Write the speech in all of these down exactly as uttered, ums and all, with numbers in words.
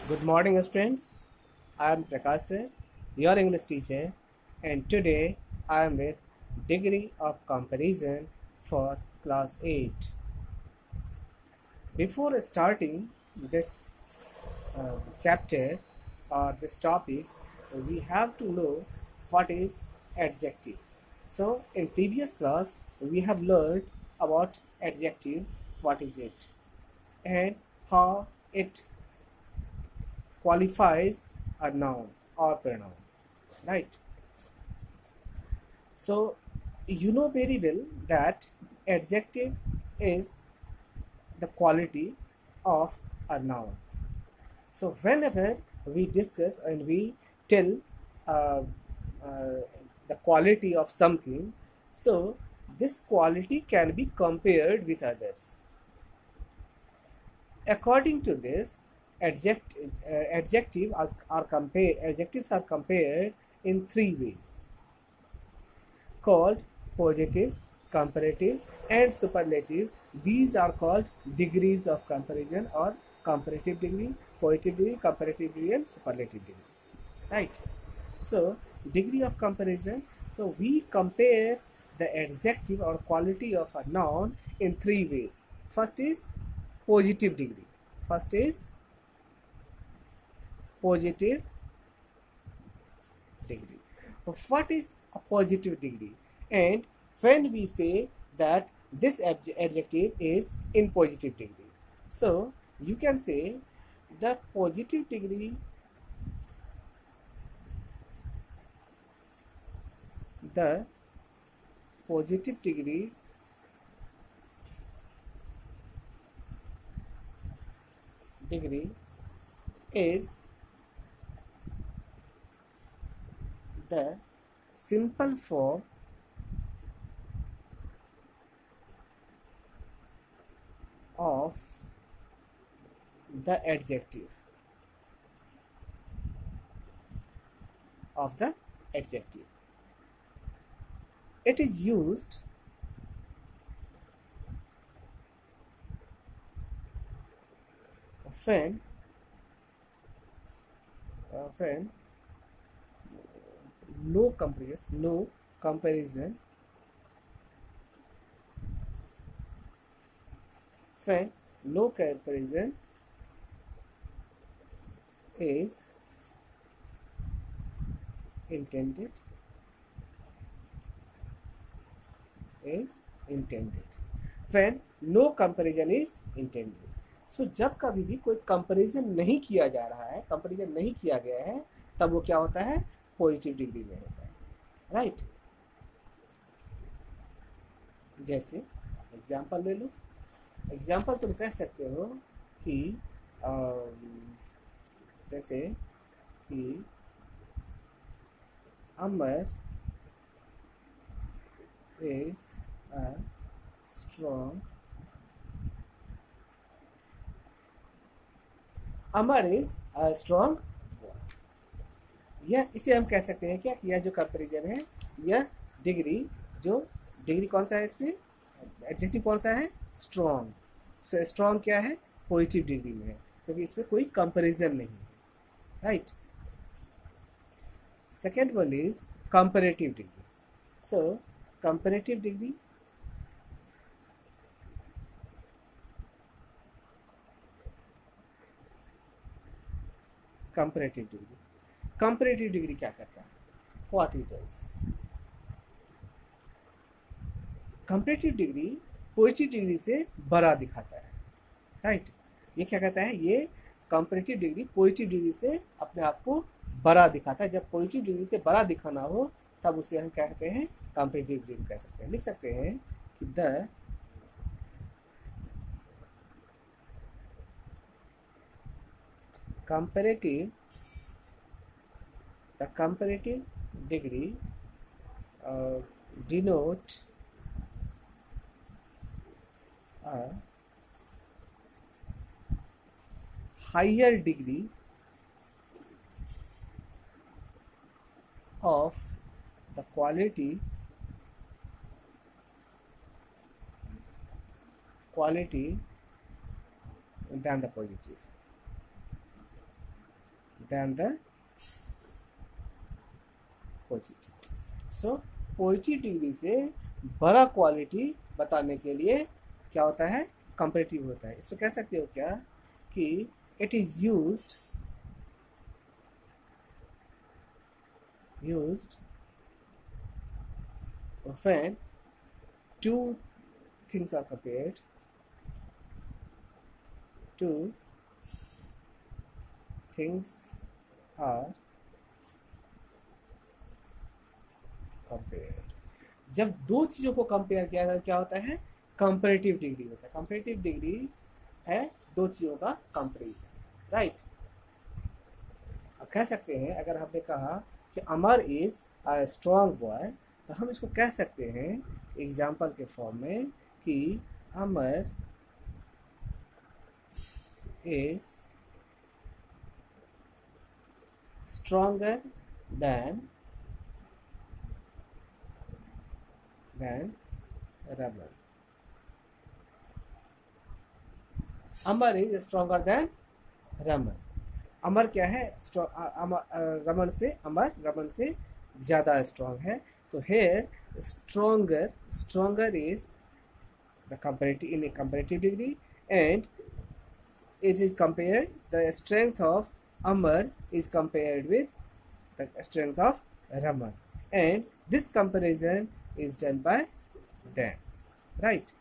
Good morning, students. I am Prakash, sir, your English teacher, and today I am with degree of comparison for class eight. Before starting this uh, chapter or this topic, we have to know what is adjective. So, in previous class, we have learned about adjective, what is it, and how it qualifies a noun or pronoun, right? So you know very well that adjective is the quality of a noun. So whenever we discuss and we tell uh, uh, the quality of something, so this quality can be compared with others. According to this, adject, uh, adjective are, are compare, adjectives are compared in three ways, called positive, comparative, and superlative. These are called degrees of comparison or comparative degree, positive degree, comparative degree, and superlative degree. Right? So, degree of comparison. So, we compare the adjective or quality of a noun in three ways. First is positive degree. First is positive degree. What is a positive degree? And when we say that this adjective is in positive degree, so you can say the positive degree, the positive degree degree is the simple form of the adjective of the adjective. It is used when uh, when no comparison, no comparison, when no comparison is intended, is intended, when no comparison is intended. So so, जब कभी भी कोई comparison नहीं किया जा रहा है, comparison नहीं किया गया है, तब वो क्या होता है, पॉजिटिव डिग्री में होता है, राइट right? जैसे एग्जांपल ले लो, एग्जांपल तुम कह सकते हो कि जैसे कि Amar is a strong Amar is a strong boy. यह इसे हम कह सकते हैं क्या, यह जो कंपैरिजन है, यह डिग्री, जो डिग्री कौन सा है, इसमें एडजेक्टिव कौन सा है, स्ट्रॉन्ग. सो स्ट्रॉन्ग क्या है, पॉजिटिव डिग्री में है, क्योंकि इसमें कोई कंपैरिजन नहीं है, right. Second one is comparative degree. So comparative degree comparative degree comparative degree क्या करता है, what it is. Comparative degree positive degree से बड़ा दिखाता है, राइट. ये क्या कहता है, ये कंपैरेटिव डिग्री पॉजिटिव डिग्री से अपने आप को बड़ा दिखाता है. जब पॉजिटिव डिग्री से बड़ा दिखाना हो तब उसे हम क्या कहते हैं, कंपैरेटिव डिग्री कह सकते हैं. लिख सकते हैं कि the comparative the comparative degree uh, denote a higher degree of the quality quality than the positive. than the positive. So positive degree से बड़ा क्वालिटी बताने के लिए क्या होता है, कंपैरेटिव होता है. इसको कह सकते हो क्या कि it is used used when two things are compared, two things are compared. जब दो चीजों को कंपेयर किया जाता है क्या होता है, कंपैरेटिव डिग्री होता है. कंपैरेटिव डिग्री है दो चीजों का कंपैरिजन, राइट. अब कह सकते हैं, अगर हमने कहा कि Amar is a strong boy, तो हम इसको कह सकते हैं एग्जाम्पल के फॉर्म में कि Amar is stronger than than Raman. Amar is stronger than Raman. Amar क्या है, रमन से अमर रमन से ज्यादा स्ट्रॉन्ग है. तो here stronger stronger is the comparative in a comparative degree, and it is compared, the strength of Amar is compared with the strength of Raman, and this comparison is done by them, right.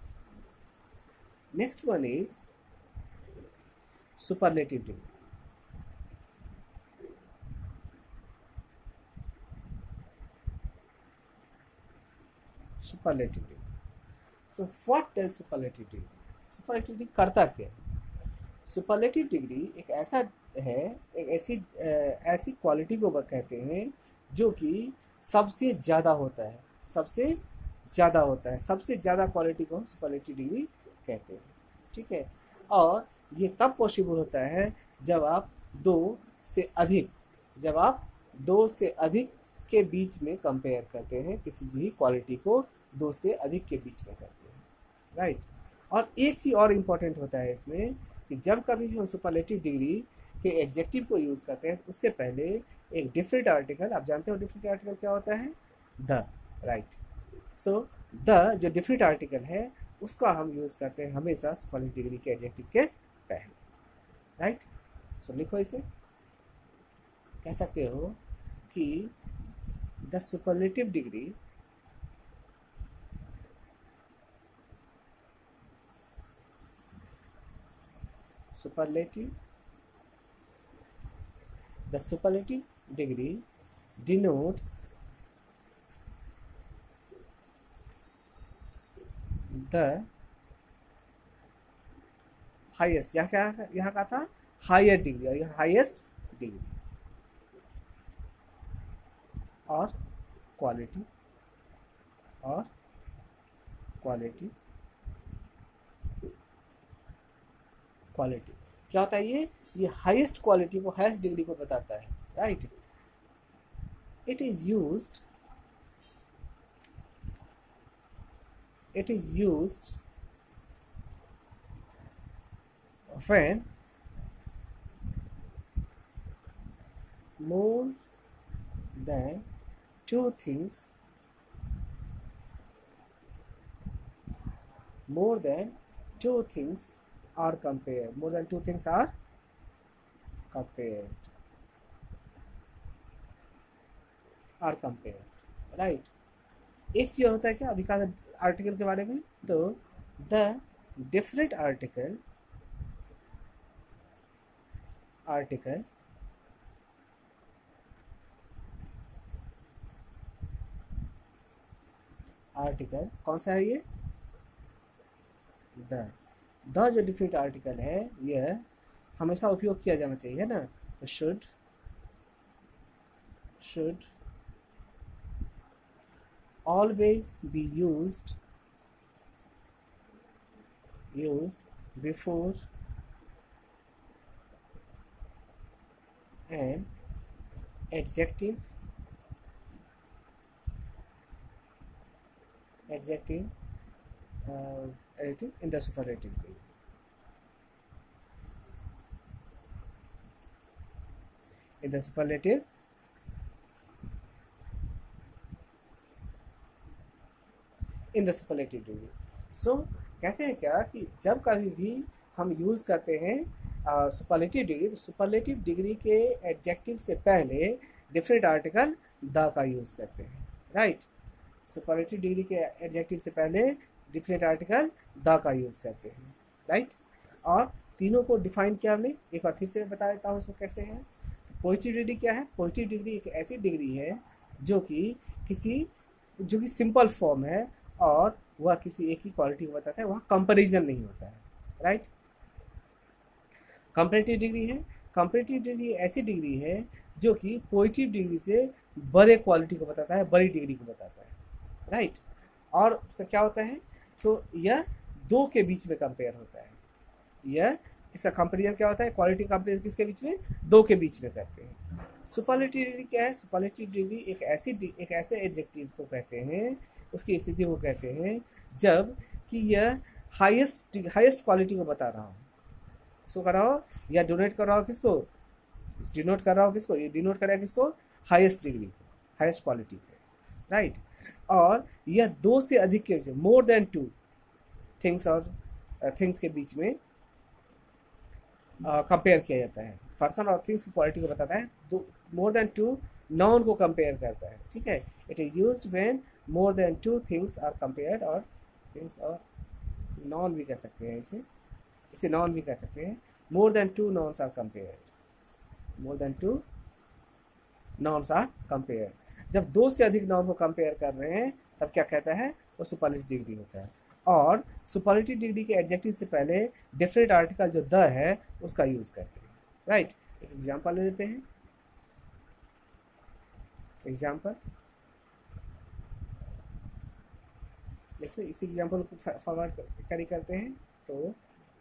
Next one is superlative degree. Superlative degree. So what does superlative degree? Superlative degree करता क्या? Superlative degree एक ऐसा है, एक ऐसी ऐसी quality को कहते हैं जो कि सबसे ज़्यादा होता है, सबसे ज़्यादा होता है, सबसे ज़्यादा क्वालिटी को हम सुपरलेटिव डिग्री कहते हैं, ठीक है. और ये तब पॉसिबल होता है जब आप दो से अधिक जब आप दो से अधिक के बीच में कंपेयर करते हैं, किसी भी क्वालिटी को दो से अधिक के बीच में करते हैं, राइट. और एक चीज़ और इम्पोर्टेंट होता है इसमें कि जब कभी भी हम सुपरलेटिव डिग्री के एडजेक्टिव को यूज़ करते हैं, उससे पहले एक डिफरेंट आर्टिकल, आप जानते हो डिफरेंट आर्टिकल क्या होता है, द, राइट. सो द जो डिफरेंट आर्टिकल है उसका हम यूज़ करते हैं हमेशा सुपरलेटिव डिग्री के एडजेक्टिव के पहले, राइट. सो लिखो इसे, कह सकते हो कि the superlative degree superlative the superlative degree denotes the highest, यहाँ क्या यहाँ का था हायर डिग्री, और यहाँ हाईएस्ट डिग्री, और क्वालिटी और क्वालिटी क्वालिटी क्या होता है, ये ये हाईएस्ट क्वालिटी को, हाईएस्ट डिग्री को बताता है, right. It is used it is used when more than two things more than two things are compared, more than two things are compared are compared, right. एक चीज होता है क्या, अभी कहा आर्टिकल के बारे में, तो the different article article article कौन सा है ये, द द जो डिफरेंट आर्टिकल है यह हमेशा उपयोग किया जाना चाहिए ना. तो should should always be used used before an adjective adjective adjective in the superlative degree. in the superlative in the superlative degree. So कहते हैं क्या कि जब कभी भी हम यूज करते हैं सुपरलेटिव डिग्री, तो सुपरलेटिव डिग्री के एडजेक्टिव से पहले डिफरेंट आर्टिकल द का यूज करते हैं, राइट। सुपरलेटिव डिग्री के एडजेक्टिव से पहले डिफरेंट आर्टिकल द का यूज करते हैं, राइट। और तीनों को डिफाइन किया हमने, एक बार फिर से बता देता हूँ उसको कैसे है। पॉजिटिव डिग्री क्या है? पॉजिटिव डिग्री एक ऐसी डिग्री है जो कि किसी जो कि सिंपल फॉर्म है और वह किसी एक ही क्वालिटी को बताता है, वहाँ कंपैरिजन नहीं होता है, राइट। कंपैरेटिव डिग्री है, कंपैरेटिव डिग्री ऐसी डिग्री है जो कि पॉजिटिव डिग्री से बड़े क्वालिटी को बताता है, बड़ी डिग्री को बताता है, राइट। और उसका क्या होता है, तो यह दो के बीच में कंपेयर होता है। यह इसका कंपेरिजन क्या होता है, क्वालिटी कंपेरिजन किसके बीच में? दो के बीच में करते हैं। सुपरलेटिव डिग्री क्या है? सुपरलेटिव डिग्री एक ऐसी एक ऐसे एडजेक्टिव को कहते हैं, उसकी स्थिति को कहते हैं जब कि यह हाईएस्ट हाईएस्ट क्वालिटी को बता रहा हो। इसको कर रहा हो या डोनेट कर रहा हो किसको? डिनोट कर रहा हो किसको? ये डिनोट कर रहा है किसको? हाईएस्ट डिग्री को, हाईएस्ट क्वालिटी को, राइट। और यह दो से अधिक के मोर देन टू थिंग्स और थिंग्स के बीच में कंपेयर uh, किया जाता है। पर्सन और थिंग्स की क्वालिटी को बताता है। दो मोर देन टू नाउन को कंपेयर करता है, ठीक है। It is used when more than two things are compared, और थिंग्स और नॉन भी कह सकते हैं इसे इसे नॉन भी कह सकते हैं। More than two nouns are compared, more than two nouns are compared. जब दो से अधिक नॉन को कंपेयर कर रहे हैं तब क्या कहता है? वो सुपरलेटिव डिग्री होता है। और सुपरलेटिव डिग्री के एडजेक्टिव से पहले डिफरेंट आर्टिकल जो द है उसका यूज करते हैं, राइट। एक एग्जांपल ले लेते हैं। एग्जांपल देखिए, इसी एग्जांपल को फॉरवर्ड कैरी करते हैं। तो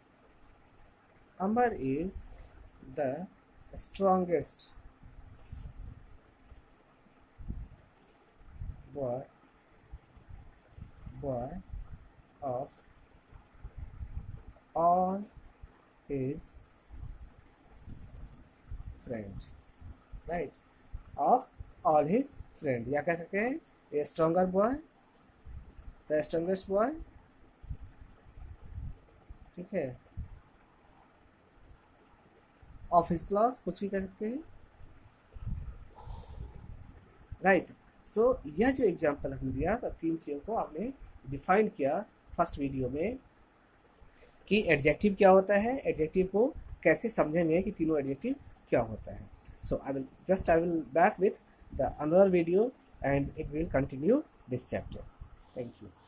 Amar is the strongest boy boy of all his friend, right, of all his friend, या कह सकते हैं a stronger boy, the strongest boy, ठीक है, of his class, कुछ भी कह सकते हैं, राइट। सो यह जो एग्जाम्पल हमने दिया था, तीन चीजों को आपने डिफाइन किया फर्स्ट वीडियो में कि एडजेक्टिव क्या होता है, एडजेक्टिव को कैसे समझेंगे कि तीनों एडजेक्टिव क्या होता है। So I will just I will back with the another video and it will continue this chapter. Thank you.